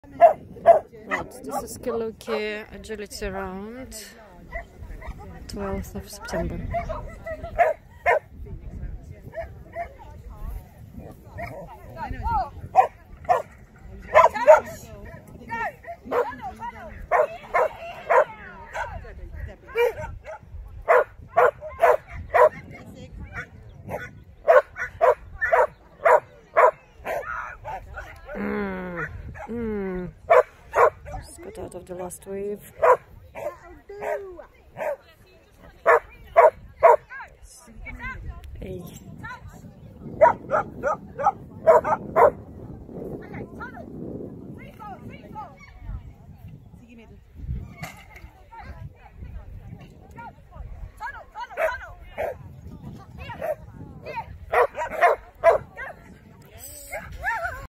Right, this is Kelluki agility round, 12th of September. Just got out of the last wave.